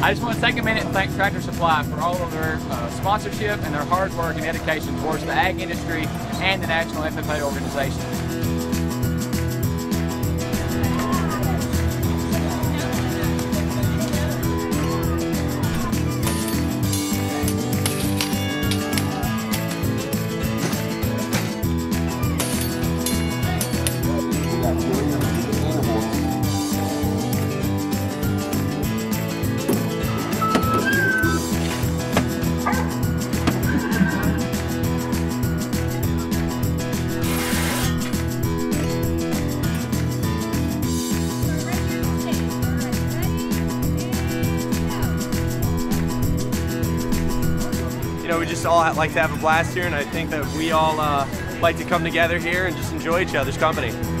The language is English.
I just want to take a minute and thank Tractor Supply for all of their sponsorship and their hard work and dedication towards the ag industry and the National FFA organization. We just all like to have a blast here, and I think that we all like to come together here and just enjoy each other's company.